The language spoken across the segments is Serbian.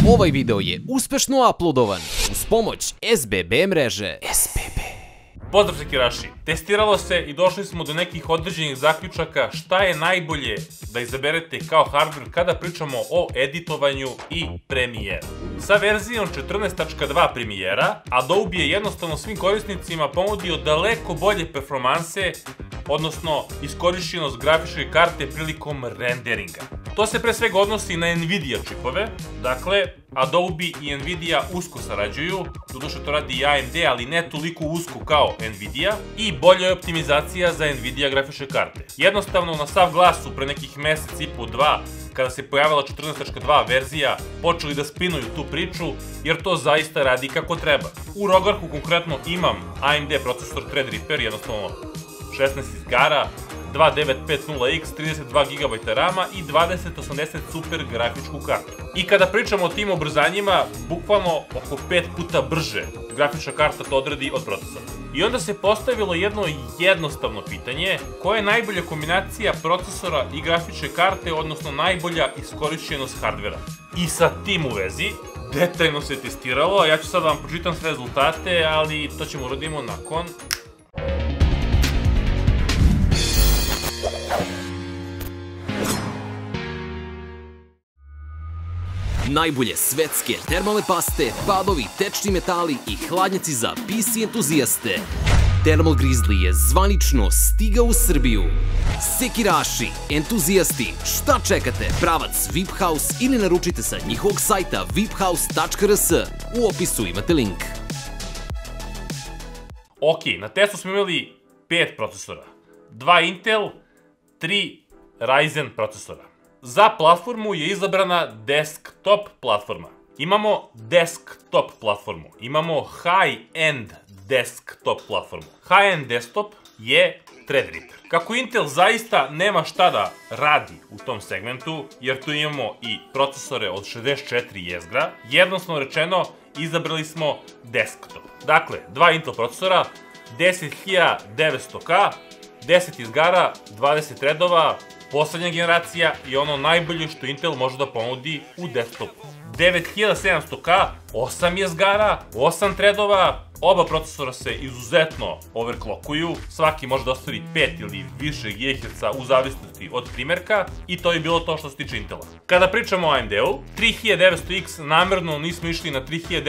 Ovaj video je uspešno uploadovan uz pomoć SBB mreže. Pozdrav sekiraši! Testiralo se i došli smo do nekih određenih zaključaka šta je najbolje da izaberete kao hardware kada pričamo o editovanju i Premiere. Sa verzijom 14.2 Premiera, Adobe je jednostavno svim korisnicima ponudio daleko bolje performanse, odnosno iskorišćenost grafičke karte prilikom renderinga. To se pre svega odnosi na Nvidia čipove, dakle, Adobe i Nvidia usko sarađuju, doduše to radi i AMD, ali ne toliko usko kao Nvidia, i bolja je optimizacija za Nvidia grafičke karte. Jednostavno, na sav glas su pre nekih mesec i po dva, kada se pojavila 14.2 verzija, počeli da spinuju tu priču, jer to zaista radi kako treba. U Rogarku konkretno imam AMD procesor Threadripper, jednostavno 16 izgara, 2950X, 32 GB RAM-a i 2080 Super grafičku kartu. I kada pričamo o tim ubrzanjima, bukvalno oko 5 puta brže grafička karta to odredi od procesora. I onda se postavilo jedno jednostavno pitanje, koja je najbolja kombinacija procesora i grafičke karte, odnosno najbolja iskorišćenost hardvera. I sa tim u vezi, detaljno se testiralo, a ja ću sad da vam pročitam sve rezultate, ali to ćemo uradimo nakon... Najbolje svetske termalne paste, padovi, tečni metali i hladnjaci za PC entuzijaste. Thermal Grizzly je zvanično stigao u Srbiju. Sekiraši, entuzijasti, šta čekate? Pravac VIP House ili naručite sa njihovog sajta viphouse.rs. U opisu imate link. Ok, na testu smo imali 5 procesora. 2 Intel, 3 Ryzen procesora. Za platformu je izabrana desktop platforma. Imamo desktop platformu, imamo high-end desktop platformu. High-end desktop je Threadripper. Kako Intel zaista nema šta da radi u tom segmentu, jer tu imamo i procesore od 64 jezgra, jednostavno rečeno izabrali smo desktop. Dakle, 2 Intel procesora, 10900K, 10 izgara, 20 threadova, poslednja generacija i ono najbolje što Intel može da ponudi u desktopu. 9700K, 8 jezgara, 8 threadova, oba procesora se izuzetno overclockuju, svaki može da ostvari 5 ili više GHz u zavisnosti od primerka i to je bilo to što se tiče Intela. Kada pričamo o AMD-u, 3900X namerno nismo išli na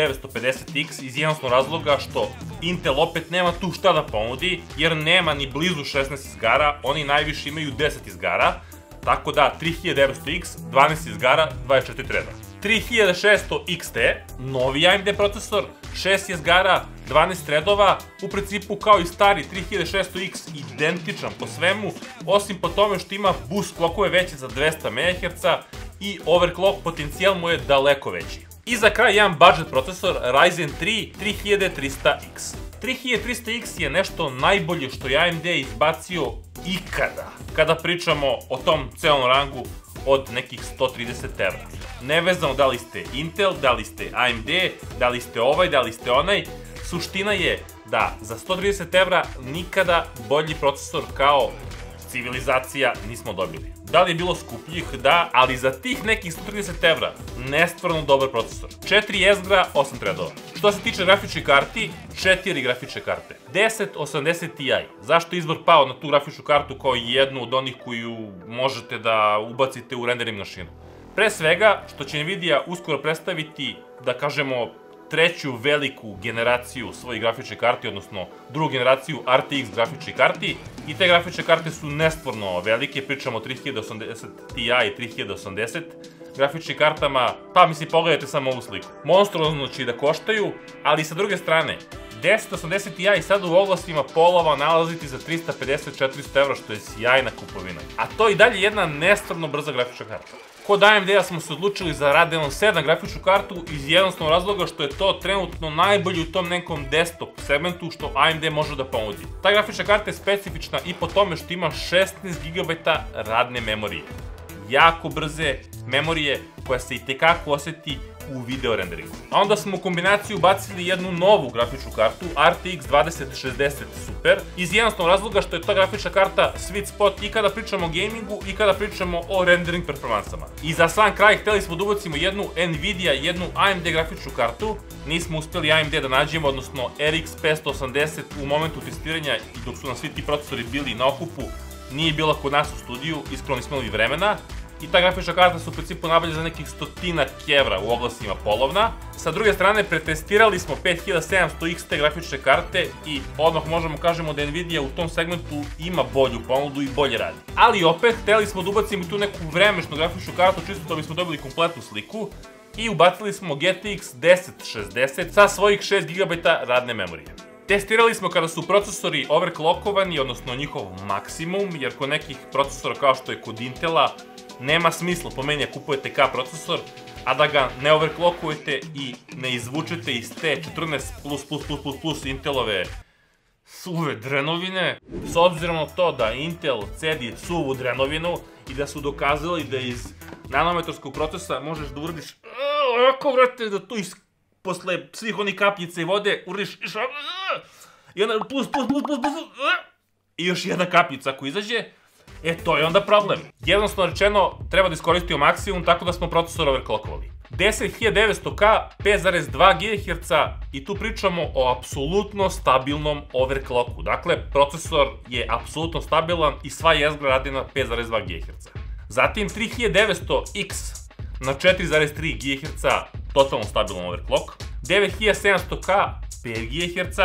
3950X iz jednostavnog razloga što Intel opet nema tu šta da ponudi jer nema ni blizu 16 izgara, oni najviše imaju 10 izgara, tako da 3900X, 12 izgara, 24 threada. 3600 XT, novi AMD procesor, 6 jezgara, 12 threadova, u principu kao i stari 3600X identičan po svemu, osim po tome što ima boost clockove veće za 200 MHz i overclock potencijal mu je daleko veći. I za kraj jedan budget procesor Ryzen 3 3300X. 3300X je nešto najbolje što je AMD izbacio ikada, kada pričamo o tom celom rangu od nekih 130 €. Nevezano da li ste Intel, da li ste AMD, da li ste ovaj, da li ste onaj, suština je da za 130 € nikada bolji procesor kao civilizacija nismo dobili. Da li je bilo skupljih? Da, ali za tih nekih 130 € nestvarno dobar procesor. 4 jezgra, 8 threadova. Što se tiče grafičke karti, 4 grafičke karte. 1080 Ti. Zašto je izbor pao na tu grafičku kartu kao jednu od onih koju možete da ubacite u rendering mašinu? Pre svega, što će Nvidia uskoro predstaviti, da kažemo, treću veliku generaciju svojih grafičke karti, odnosno drugu generaciju RTX grafičke karti, i te grafičke karte su nestvarno velike, pričamo o 3080 Ti i 3080 grafičkim kartama, pa mislim pogledajte samo ovu sliku. Monstruozno će da koštaju, ali sa druge strane, 1080 Ti sad u oglasima polova nalaziti za 350-400 €, što je sjajna kupovina. A to je i dalje jedna nestvarno brza grafička karta. Kod AMD-a smo se odlučili za Radeon 7 grafičku kartu iz jednostavnog razloga što je to trenutno najbolje u tom nekom desktop segmentu što AMD može da ponudi. Ta grafička karta je specifična i po tome što ima 16 GB radne memorije. jako brze memorije koja se itekako oseti u video renderingu. A onda smo u kombinaciju ubacili jednu novu grafičku kartu, RTX 2060 Super, iz jednostavnog razloga što je ta grafička karta sweet spot i kada pričamo o gamingu i kada pričamo o rendering performansama. I za sam kraj hteli smo da ubacimo jednu Nvidia i jednu AMD grafičku kartu, nismo uspeli AMD da nađemo, odnosno RX 580 u momentu testiranja i dok su nam svi ti procesori bili na okupu, nije bila kod nas u studiju, iskreno nismo imali vremena. I ta grafička karta se u principu nabavlja za nekih 100 evra u oglasima polovna. Sa druge strane, pretestirali smo 5700 XT grafične karte i odmah možemo kažemo da Nvidia u tom segmentu ima bolju ponudu i bolje radi. Ali opet, hteli smo da ubacimo tu neku vremešnu grafičnu kartu čisto da bismo dobili kompletnu sliku i ubacili smo GTX 1060 sa svojih 6 GB radne memorije. Testirali smo kada su procesori overclockovani, odnosno njihov maksimum, jer kod nekih procesora kao što je kod Intela nema smisla po meni da kupujete K procesor, a da ga ne overclockujete i ne izvučete iz te 14++++ Intelove suve drenovine. S obzirom na to da Intel cedi suvu drenovinu i da su dokazali da iz nanometarskog procesa možeš da uradiš ovako, vrate, da tu posle svih onih kapljica i vode uradiš i onda plus i još jedna kapljica ako izađe, to je onda problem. Jednostavno rečeno, treba da iskoristimo maksimum tako da smo procesor overclockovali. 10900K, 5,2 GHz i tu pričamo o apsolutno stabilnom overclocku. Dakle, procesor je apsolutno stabilan i sva jezgra radi na 5,2 GHz. Zatim 3900X na 4,3 GHz, totalno stabilan overclock. 9700K, 5 GHz,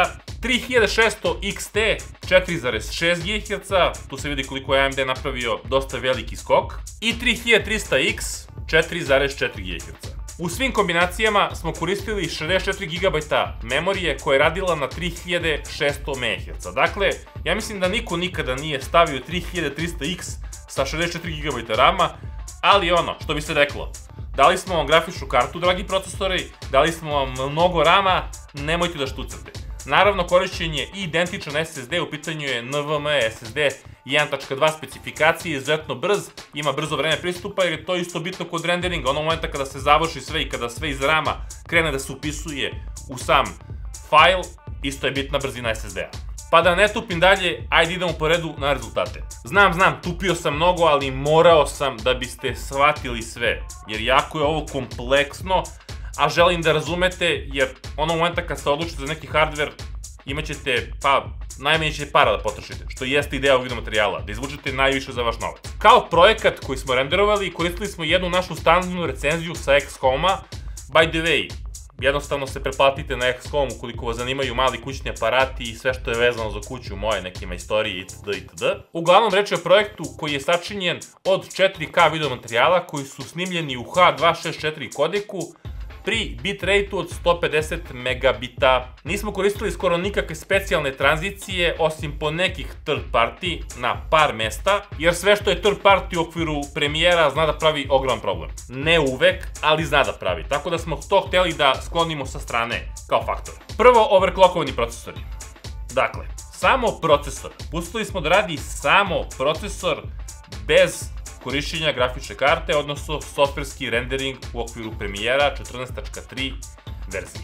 3600 XT, 4,6 GHz, tu se vidi koliko je AMD napravio dosta veliki skok, i 3300X, 4,4 GHz. U svim kombinacijama smo koristili 64 GB memorije koja je radila na 3600 MHz. Dakle, ja mislim da niko nikada nije stavio 3300X sa 64 GB RAM-a, ali ono, što bi se reklo, dali smo vam grafičnu kartu, dragi procesori, dali smo vam mnogo RAM-a, nemojte da štucate. Naravno, korišćen je i identičan SSD, u pitanju je NVMe SSD 1.2 specifikacije, izuzetno brz, ima brzo vreme pristupa jer je to isto bitno kod renderinga, onog momenta kada se završi sve i kada sve iz RAM-a krene da se upisuje u sam fajl, isto je bitna brzina SSD-a. Pa da ne tupim dalje, ajde idemo po redu na rezultate. Znam, tupio sam mnogo, ali morao sam da biste shvatili sve, jer jako je ovo kompleksno, a želim da razumete, jer onog momenta kad se odlučite za neki hardware, imat ćete, najmanje ćete para da potrošite, što jeste ideja ovog videomaterijala, da izvučete najviše za vaš novac. Kao projekat koji smo renderovali, koristili smo jednu našu standardnu recenziju sa XCOM-a. By the way, jednostavno se preplatite na XCOM ukoliko vas zanimaju mali kućni aparati i sve što je vezano za kuću, moje neke majstorije itd. Uglavnom, reč je o projektu koji je sačinjen od 4K videomaterijala koji su snimljeni u H264 kodeku pri bitrate-u od 150 megabita. Nismo koristili skoro nikakve specijalne tranzicije, osim po nekih third party na par mesta, jer sve što je third party u okviru Premiera zna da pravi ogroman problem. Ne uvek, ali zna da pravi, tako da smo to hteli da sklonimo sa strane kao faktor. Prvo, overclockovani procesori. Dakle, samo procesor. Pustili smo da radi samo procesor bez korišćenja grafične karte, odnosno softverski rendering u okviru Premiera 14.3 verzije.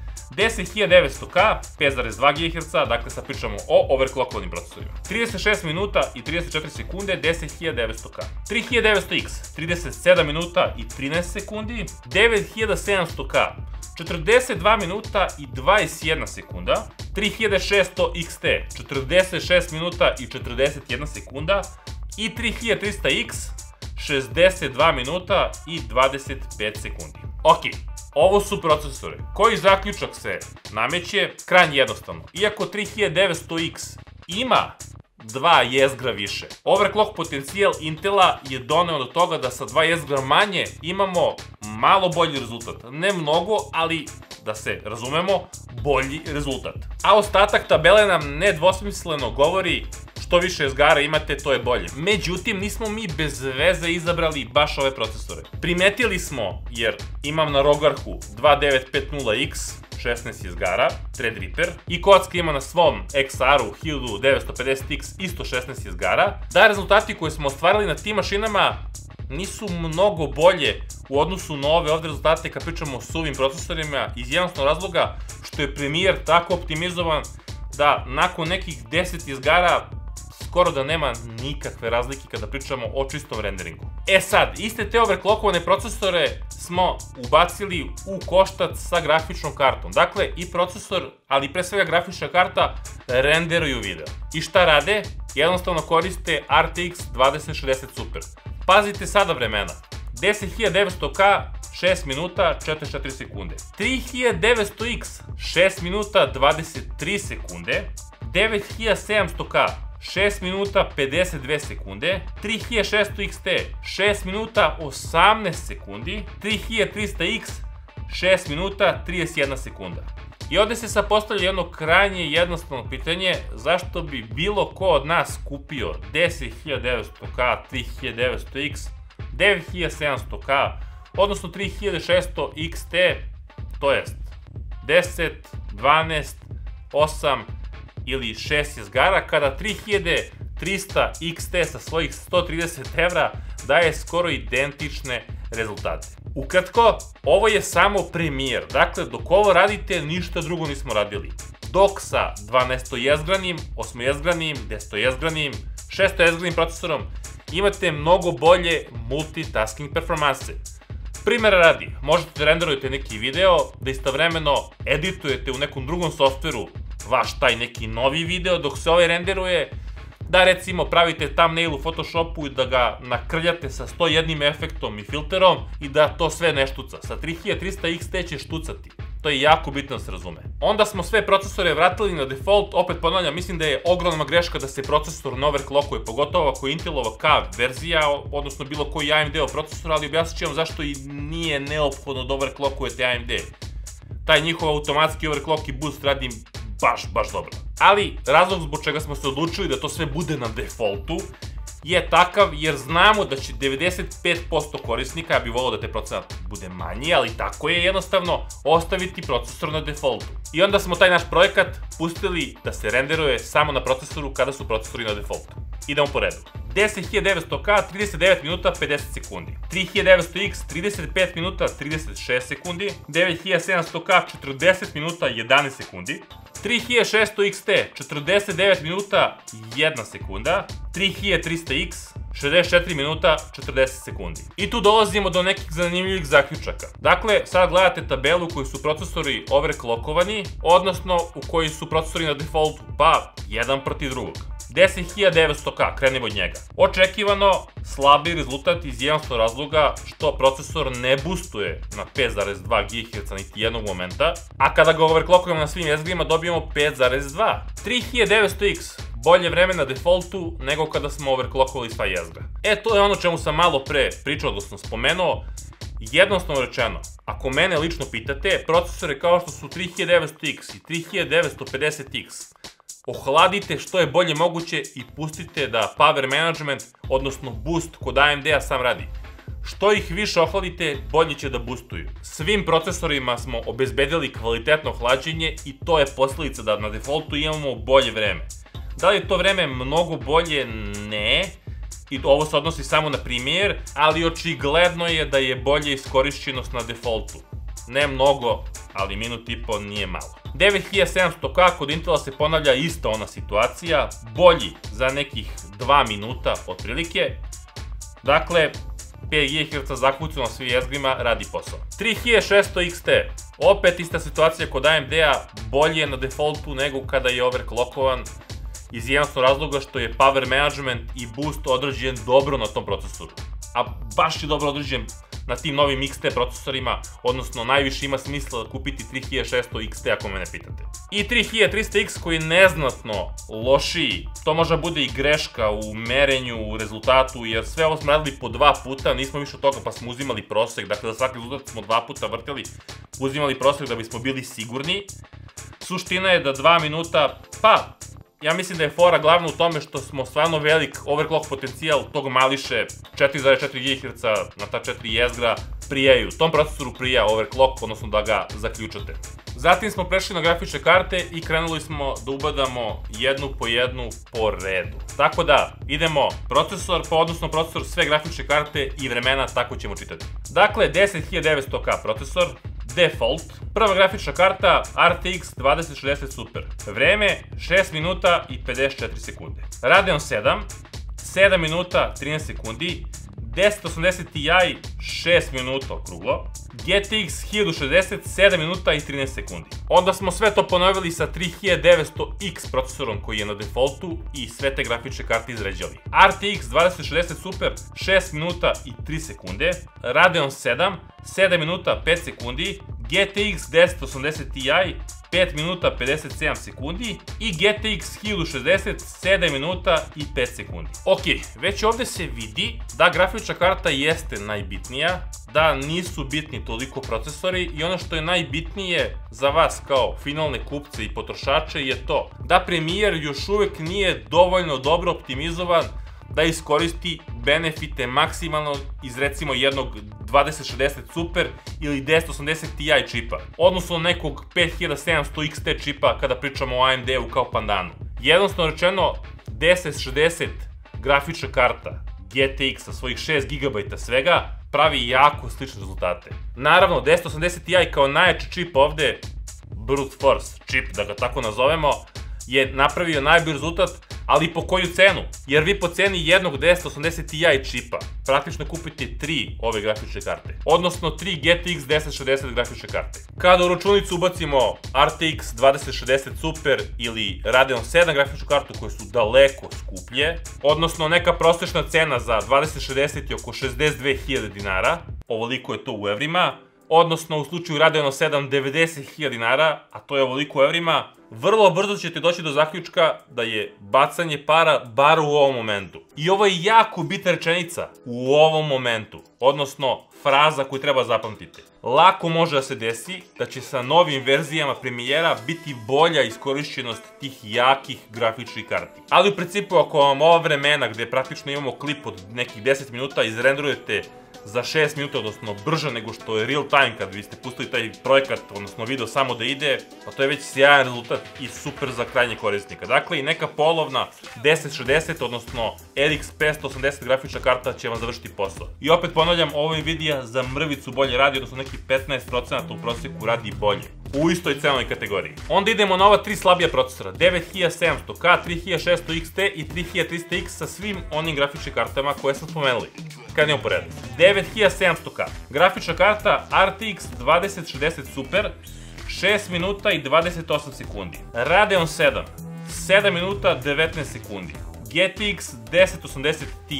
10900K, 5,2 GHz, dakle sad pričamo o overclockovanim procesorima. 36 minuta i 34 sekunde, 10900K. 3900X, 37 minuta i 13 sekundi. 9700K, 42 minuta i 21 sekunda. 3600 XT, 46 minuta i 41 sekunda. I 3300X, 62 minuta i 25 sekundi. Ok, ovo su procesore. Koji zaključak se nameće? Krajnje jednostavno. Iako 3900X ima 2 jezgra više, overclock potencijal Intela je doneo do toga da sa 2 jezgra manje imamo malo bolji rezultat. Ne mnogo, ali da se razumemo, bolji rezultat. A ostatak tabele nam nedvosmisleno govori što više jezgara imate, to je bolje. Međutim, nismo mi bez veze izabrali baš ove procesore. Primetili smo, jer imam na Rogarhu 2950X, 16 jezgara, Threadripper, i Kocka ima na svom XR-u 1950X, isto 16 jezgara, da rezultati koje smo ostvarili na tim mašinama nisu mnogo bolje u odnosu na ove ovde rezultate kad pričamo o suvim procesorima iz jednostavnog razloga što je Premiere tako optimizovan da nakon nekih 10 izgara skoro da nema nikakve razlike kada pričamo o čistom renderingu. E sad, iste te overclockovane procesore smo ubacili u koštac sa grafičnom kartom. Dakle, i procesor, ali pre svega grafična karta, renderuju video. I šta rade? Jednostavno koriste RTX 2060 Super. Pazite sada vremena. 10900K 6 minuta 44 sekunde. 3900X 6 minuta 23 sekunde. 9700K 6 minuta 52 sekunde, 3600 XT 6 minuta 18 sekundi, 3300X 6 minuta 31 sekunda. I ovde se sad postavlja jedno krajnje jednostavno pitanje, zašto bi bilo ko od nas kupio 10900K, 3900X, 9700K, odnosno 3600 XT, to jest 10, 12, 8 ili 6 izgara, kada 3300 XT sa svojih 130 evra daje skoro identične rezultate. Ukratko, ovo je samo Premiere, dakle dok ovo radite ništa drugo nismo radili. Dok sa 12-jezgranim, 8-jezgranim, 10-jezgranim, 6-jezgranim procesorom imate mnogo bolje multitasking performanse. Primjera radi, možete da renderujete neki video, da istovremeno editujete u nekom drugom softveru vaš taj neki novi video dok se ovaj renderuje, da recimo pravite thumbnail u Photoshopu i da ga nakrljate sa 101 efektom i filterom i da to sve ne štuca. Sa 3300 XT će štucati. To je jako bitno da se razume. Onda smo sve procesore vratili na default, opet ponavljam, mislim da je ogromna greška da se procesor ne overclockuje, pogotovo ako je Intelova K verzija, odnosno bilo koji AMD-ov procesor, ali objasnit ću vam zašto i nije neophodno da overclockujete AMD. Taj njihov automatski overclock i boost radi baš dobro. Ali razlog zbog čega smo se odlučili da to sve bude na defaultu je takav jer znamo da će 95% korisnika, ja bih volao da te procenat bude manji, ali tako je jednostavno ostaviti procesor na defaultu. I onda smo taj naš projekat pustili da se renderuje samo na procesoru kada su procesori na defaultu. Idemo po redu. 10900K 39 minuta 50 sekundi, 3900X 35 minuta 36 sekundi, 9700K 40 minuta 11 sekundi, 3600 XT 49 minuta 1 sekunda, 3300X 64 minuta 40 sekundi. I tu dolazimo do nekih zanimljivih zaključaka. Dakle, sad gledate tabelu u kojoj su procesori overclockovani, odnosno u kojoj su procesori na defaultu, pa jedan protiv drugog. 10900K, krenemo od njega. Očekivano slabiji rezultat iz jednostavnog razloga što procesor ne boostuje na 5,2 GHz niti jednog momenta, a kada ga overclockujemo na svim jezgrima dobijemo 5,2. 3900X bolje vreme na defaultu nego kada smo overclockovali sva jezgra. To je ono čemu sam malo pre pričao, odnosno spomenuo. Jednostavno rečeno, ako mene lično pitate, procesore kao što su 3900X i 3950X ohladite što je bolje moguće i pustite da power management, odnosno boost kod AMD-a sam radi. Što ih više ohladite, bolje će da boostuju. Svim procesorima smo obezbedili kvalitetno hlađenje i to je posljedica da na defaultu imamo bolje vreme. Da li je to vreme mnogo bolje? Ne. I ovo se odnosi samo na Premiere, ali očigledno je da je bolje iskorišćenost na defaultu. Ne mnogo, ali minut i po nije malo. 9700K kod Intela se ponavlja ista ona situacija, bolji za nekih 2 minuta otprilike. Dakle, 5 GHz zakucano na svim jezgrima radi posao. 3600 XT, opet ista situacija kod AMD-a, bolje je na defaultu nego kada je overclockovan iz jednostavnog razloga što je power management i boost određen dobro na tom procesoru. A baš je dobro određen na tim novim XT procesorima, odnosno najviše ima smisla kupiti 3600 XT ako mene pitate. I 3300X koji je neznatno lošiji, to može bude i greška u merenju, u rezultatu, jer sve ovo smo radili po 2 puta, nismo više od toga pa smo uzimali prosek, dakle za svaki rezultat smo 2 puta vrteli, uzimali prosek da bismo bili sigurni. Suština je da 2 minuta, pa ja mislim da je fora glavno u tome što smo stvarno velik overclock potencijal tog mališe 4,4 GHz na ta 4 jezgra prijaju. Tom procesoru prija overclock, odnosno da ga zaključate. Zatim smo prešli na grafičke karte i krenuli smo da ubadamo jednu po jednu po redu. Tako da, idemo procesor, pa odnosno procesor, sve grafičke karte i vremena, tako ćemo čitati. Dakle, 10900K procesor, default, prva grafička karta RTX 2060 Super, vreme 6 minuta i 54 sekunde. Radeon 7, 7 minuta 13 sekundi, 1080 Ti 6 minuta okruglo, GTX 1060 7 minuta i 13 sekundi. Onda smo sve to ponovili sa 3900X procesorom koji je na defaultu i sve te grafičke karte izređali. RTX 2060 Super 6 minuta i 3 sekunde, Radeon 7 7 minuta 5 sekundi, GTX 1080 Ti 5 minuta 57 sekundi i GTX 1060 7 minuta i 5 sekundi. Ok, već ovde se vidi da grafička karta jeste najbitnija, da nisu bitni toliko procesori i ono što je najbitnije za vas kao finalne kupce i potrošače je to da Premiere još uvek nije dovoljno dobro optimizovan da iskoristi benefite maksimalno iz recimo jednog 2060 Super ili 1080 Ti čipa, odnosno nekog 5700 XT čipa kada pričamo o AMD-u kao pandanu. Jednostavno rečeno, 1060 grafička karta GTX sa svojih 6 GB svega pravi jako slične rezultate. Naravno, 1080 Ti kao najjači čip ovde, brute force čip da ga tako nazovemo, je napravio najbolji rezultat, ali po koju cenu? Jer vi po ceni jednog 1080 Ti čipa praktično kupite 3 ove grafičke karte, odnosno 3 GTX 1060 grafičke karte. Kada u računicu ubacimo RTX 2060 Super ili Radeon 7 grafičku kartu koje su daleko skuplje, odnosno neka prosječna cena za 2060 je oko 62.000 dinara, ovoliko je to u evrima, odnosno u slučaju Radeona 7 90.000 dinara, a to je ovoliko u evrima, vrlo brzo ćete doći do zaključka da je bacanje para bar u ovom momentu. I ovo je jako bitna rečenica, u ovom momentu, odnosno fraza koju treba zapamtiti. Lako može da se desi da će sa novim verzijama Premiera biti bolja iskorišćenost tih jakih grafičkih karti. Ali u principu ako vam ova vremena gde praktično imamo klip od nekih 10 minuta izrenderujete za 6 minuta, odnosno brže nego što je real time kad biste pustili taj projekat, odnosno video samo da ide, pa to je već sjajan rezultat i super za krajnje korisnika. Dakle, i neka polovna 1060, odnosno RX 580 grafička karta će vam završiti posao. I opet ponavljam, ovo Nvidia za mrvicu bolje radi, odnosno neki 15% u prosjeku radi bolje u istoj cenovnoj kategoriji. Onda idemo na ova 3 slabija procesora, 9700K, 3600 XT i 3300X sa svim onim grafičkim kartama koje sam spomenuli. Krenemo po redu. 9700K, grafička karta RTX 2060 Super, 6 minuta i 28 sekundi. Radeon 7, 7 minuta 19 sekundi. GTX 1080 Ti,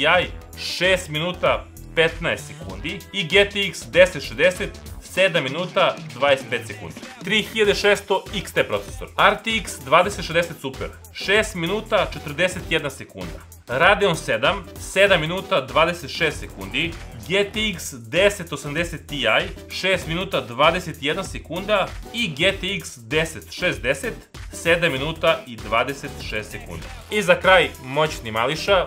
6 minuta 15 sekundi i GTX 1060, 7 minuta 25 sekundi. 3600 XT procesor, RTX 2060 Super, 6 minuta 41 sekunda. Radeon 7, 7 minuta 26 sekundi. GTX 1080 Ti, 6 minuta 21 sekunda i GTX 1060, 7 minuta i 26 sekundi. I za kraj, moćni mališa,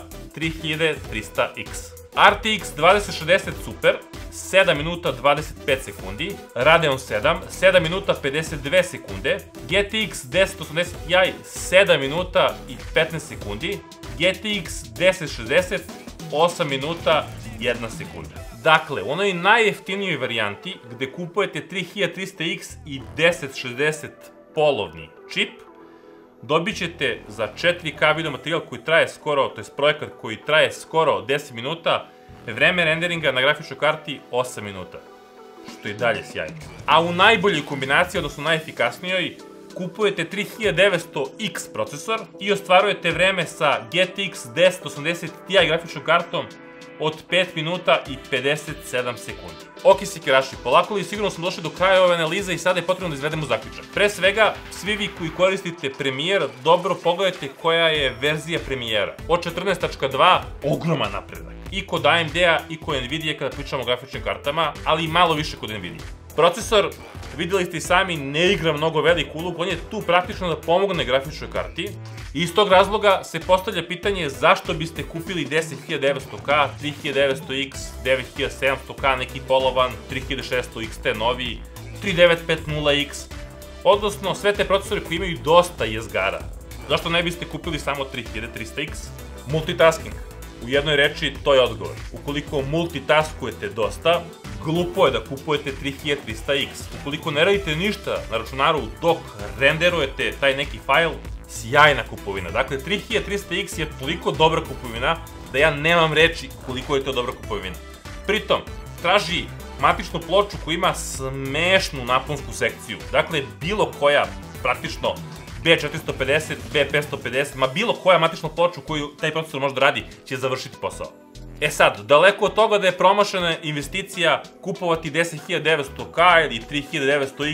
3300X. RTX 2060 Super, 7 minuta 25 sekundi, Radeon 7, 7 minuta 52 sekunde, GTX 1080 Ti, 7 minuta i 15 sekundi, GTX 1060, 8 minuta i 1 sekunda. Dakle, u onoj najjeftinijoj varijanti gde kupujete 3300X i 1060 polovni čip, dobit ćete za 4K video materijal koji traje skoro, to je projekat koji traje skoro 10 minuta, vreme renderinga na grafičkoj karti 8 minuta, što je dalje sjajno. A u najboljoj kombinaciji, odnosno najefikasnijoj, kupujete 3900X procesor i ostvarujete vreme sa GTX 1080 Ti grafičkom kartom od 5 minuta i 57 sekundi. Ok, sikeraši, polako li sigurno smo došli do kraja ove analize i sada je potrebno da izvedemo zaključak. Pre svega, svi vi koji koristite Premiere, dobro pogledajte koja je verzija Premiera. Od 14.2, ogroman napredak. I kod AMD-a i kod Nvidia kada pričamo o grafičnim kartama, ali i malo više kod Nvidia. Procesor, vidjeli ste i sami, ne igra mnogo veliku ulogu, on je tu praktično da pomogne grafičkoj karti. I iz tog razloga se postavlja pitanje zašto biste kupili 10900K, 3900X, 9700K, neki polovan, 3600 XT novi, 3950X, odnosno sve te procesore koji imaju dosta jezgara. Zašto ne biste kupili samo 3300X? Multitasking. U jednoj reči, to je odgovor. Ukoliko multitaskujete dosta, glupo je da kupujete 3300X. Ukoliko ne radite ništa na računaru dok renderujete taj neki fajl, sjajna kupovina. Dakle, 3300X je toliko dobra kupovina da ja nemam reči koliko je to dobra kupovina. Pritom, traži matičnu ploču koja ima smešnu naponsku sekciju. Dakle, bilo koja, praktično, B450, B550, ma bilo koja matična ploča koju taj procesor može da radi, će završiti posao. E sad, daleko od toga da je promašena investicija kupovati 10900K ili 3900X,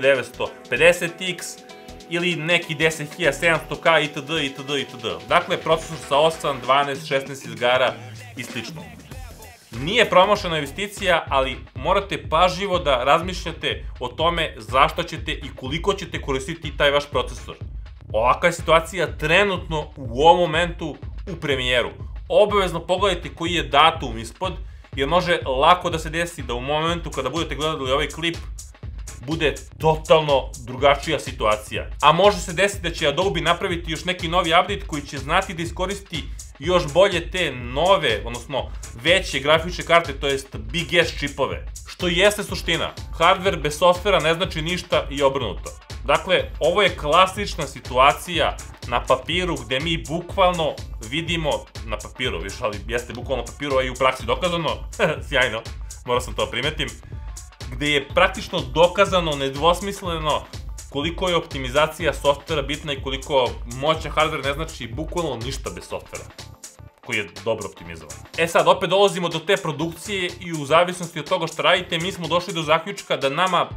3950X ili neki 10700K itd. itd. Dakle, procesor sa 8, 12, 16 jezgara i slično. Nije promašena investicija, ali morate pažljivo da razmišljate o tome zašto ćete i koliko ćete koristiti taj vaš procesor. Ovakva je situacija trenutno u ovom momentu u Premieru. Obavezno pogledajte koji je datum ispod, jer može lako da se desi da u momentu kada budete gledali ovaj klip bude totalno drugačija situacija. A može se desiti da će Adobe napraviti još neki novi update koji će znati da iskoristi još bolje te nove, odnosno veće grafičke karte, to jest Big S čipove. Što jeste suština. Hardware bez softvera ne znači ništa i obrnuto. Dakle, ovo je klasična situacija na papiru gde mi bukvalno vidimo, na papiru, viš, ali jeste bukvalno na papiru, a i u praksi dokazano, sjajno, morao sam to primetim, gde je praktično dokazano, nedvosmisleno, koliko je optimizacija softvera bitna i koliko moćan hardware ne znači bukvalno ništa bez softvera koji je dobro optimizovan. E sad, opet dolazimo do te produkcije i u zavisnosti od toga što radite, mi smo došli do zaključka da nama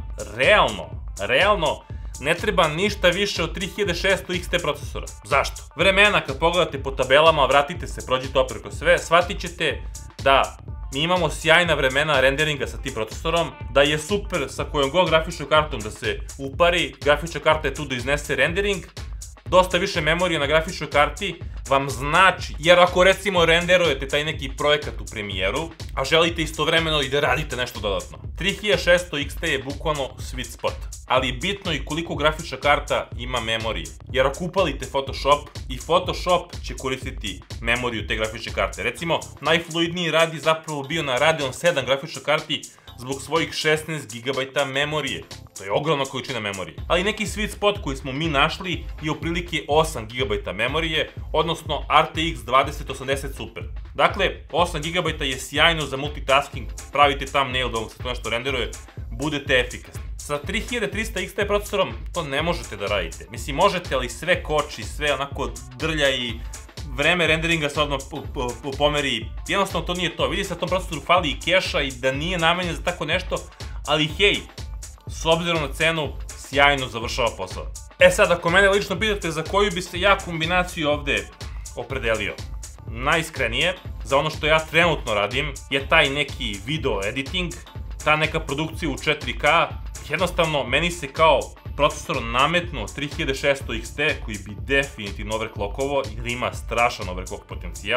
realno ne treba ništa više od 3600 XT procesora. Zašto? Vremena, kad pogledate po tabelama, vratite se, prođite opet kroz sve, shvatit ćete da mi imamo sjajna vremena renderinga sa tim procesorom, da je super sa kojom god grafičnom kartom da se upari, grafična karta je tu da iznese rendering, dosta više memorije na grafičnoj karti vam znači, jer ako recimo renderujete taj neki projekat u Premieru, a želite istovremeno i da radite nešto dodatno, 3600 XT je bukvalno sweet spot, ali je bitno i koliko grafična karta ima memorije, jer ako upalite Photoshop, i Photoshop će koristiti memoriju te grafične karte. Recimo, najfluidniji rad je zapravo bio na Radeon 7 grafičnoj karti zbog svojih 16 GB memorije. To je ogromna količina memorije. Ali neki sweet spot koji smo mi našli je u prilike 8 GB memorije, odnosno RTX 2080 Super. Dakle, 8 GB je sjajno za multitasking, pravite thumbnail dok se to nešto renderuje, budete efikasni. Sa 3300 XT procesorom to ne možete da radite. Mislim, možete, ali sve koči, sve onako drlja i vreme renderinga se odmah pomeri. Jednostavno to nije to. Vidi se da tom procesoru fali i keša i da nije namenjen za tako nešto, ali hej, s obzirom na cenu, sjajno završava posao. E sad, ako mene lično pitate za koju bi se ja kombinaciju ovde opredelio, najiskrenije, za ono što ja trenutno radim, je taj neki video editing, ta neka produkcija u 4K, jednostavno meni se kao procesor nametnuo 3600 XT koji bi definitivno overclockovo jer ima strašan overclock potencijal.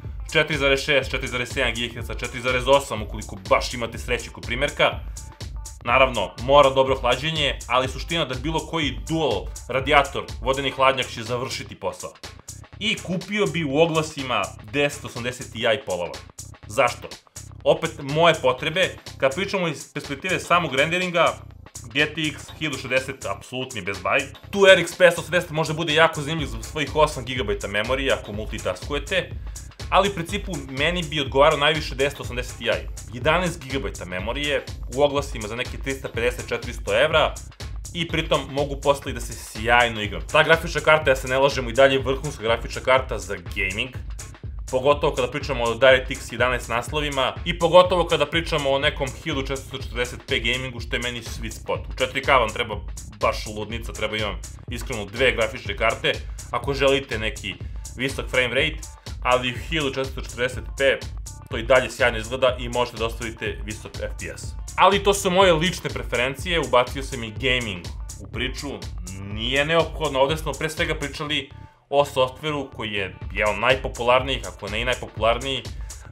4.6, 4.7 GHz, 4.8 ukoliko baš imate sreće kod primjerka. Naravno, mora dobro hlađenje, ali suština da bilo koji dual radijator, vodeni hladnjak će završiti posao. I kupio bi u oglasima 1080 Ti polova. Zašto? Opet, moje potrebe, kad pričamo iz perspektive samog renderinga, GTX 1060 apsolutni bez baj. Tu RX 580 možda bude jako zanimljiv zbog svojih 8 GB memorije ako multitaskujete, ali u principu meni bi odgovarao najviše 1080 Ti. 11 GB memorije u oglasima za neke 350-400 evra i pritom mogu posle i da se sjajno igram. Ta grafična karta, ja se ne lažemo, i dalje je vrhunska grafična karta za gaming, pogotovo kada pričamo o DirectX 11 naslovima i pogotovo kada pričamo o nekom 1440p gamingu, što je meni sweet spot. U 4K vam treba baš ludnica, treba imam iskreno dve grafične karte ako želite neki visok frame rate, ali u 1440p to i dalje sjajno izgleda i možete da ostavite visok FPS. Ali to su moje lične preferencije, ubacio sam i gaming u priču, nije neophodno, ovde smo pre svega pričali o softveru koji je jedan najpopularnijih, ako ne i najpopularniji,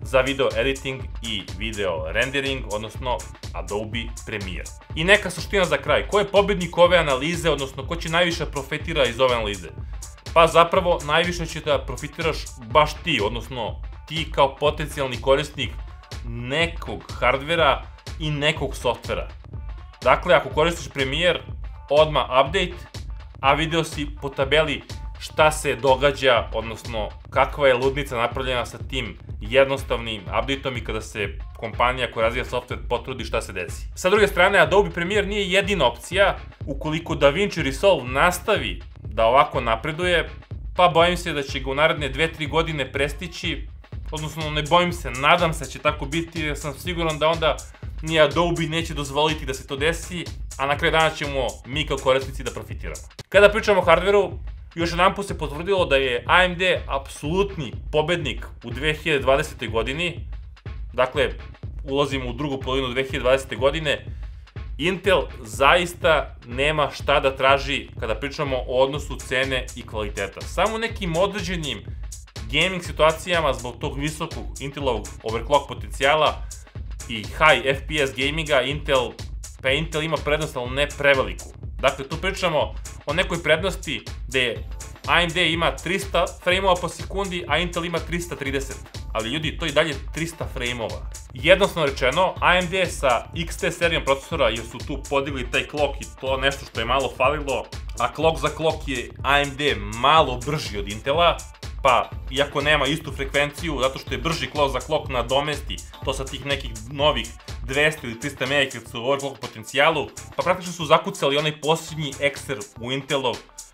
za video editing i video rendering, odnosno Adobe Premiere. I neka suština za kraj, ko je pobednik ove analize, odnosno ko će najviše profitira iz ove analize? Pa zapravo najviše će da profitiraš baš ti, odnosno ti kao potencijalni korisnik nekog hardvera i nekog softvera. Dakle, ako koristiš Premiere, odmah update, a video si po tabeli šta se događa, odnosno kakva je ludnica napravljena sa tim jednostavnim updateom i kada se kompanija koja razvija software potrudi šta se desi. Sa druge strane, Adobe Premiere nije jedina opcija. Ukoliko DaVinci Resolve nastavi da ovako napreduje, pa bojim se da će ga u naredne 2-3 godine prestići, odnosno ne bojim se, nadam se da će tako biti, jer sam siguran da onda ni Adobe neće dozvoliti da se to desi, a na kraju dana ćemo mi kao korisnici da profitiramo. Kada pričamo o hardveru, još jedanput se potvrdilo da je AMD apsolutni pobednik u 2020. godini, dakle ulazimo u drugu polovinu 2020. godine, Intel zaista nema šta da traži kada pričamo o odnosu cene i kvaliteta. Samo u nekim određenim gaming situacijama zbog tog visokog Intelovog overclock potencijala i high FPS gaminga Intel ima prednost, ali ne preveliku. Dakle, tu pričamo o nekoj prednosti gde AMD ima 300 frameova po sekundi, a Intel ima 330. Ali ljudi, to je i dalje 300 frameova. Jednostavno rečeno, AMD sa XT serijom procesora, jer su tu podigli taj clock i to nešto što je malo falilo, a clock za clock je AMD malo brži od Intela, pa iako nema istu frekvenciju, zato što je brži clock za clock nadomesti to sa tih nekih novih 200 ili 300 MHz u overclock potencijalu, pa praktično su zakucali onaj posljednji ekser u Intelov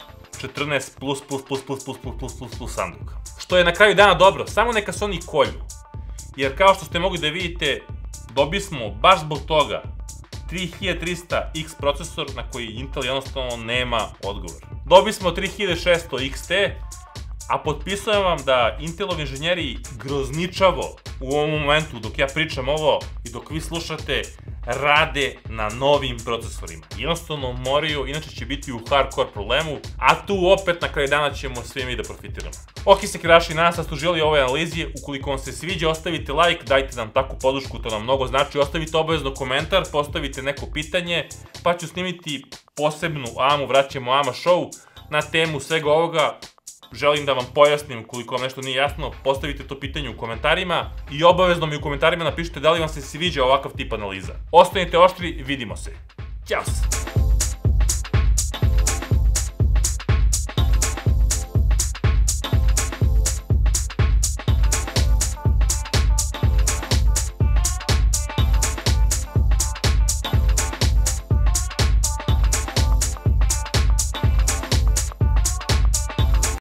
14+++++++ sanduk. Što je na kraju dana dobro, samo neka se oni kolju. Jer kao što ste mogli da vidite, dobismo baš zbog toga 3300X procesor na koji Intel jednostavno nema odgovor. Dobismo 3600 XT, a potpisujem vam da Intelovi inženjeri grozničavo u ovom momentu dok ja pričam ovo i dok vi slušate rade na novim procesorima. Jednostavno moraju, inače će biti u hardcore problemu, a tu opet na kraju dana ćemo svi mi da profitiramo. Ok, sekiraši, nadam se da ste uživali u ovoj analizi. Ukoliko vam se sviđa, ostavite like, dajte nam takvu podršku, to nam mnogo znači. Ostavite obavezno komentar, postavite neko pitanje, pa ću snimiti posebnu AMU, vraćamo AMA show na temu svega ovoga. Želim da vam pojasnim, ukoliko vam nešto nije jasno, postavite to pitanje u komentarima i obavezno mi u komentarima napišite da li vam se sviđa ovakav tip analiza. Ostanite oštri, vidimo se. Ćao se!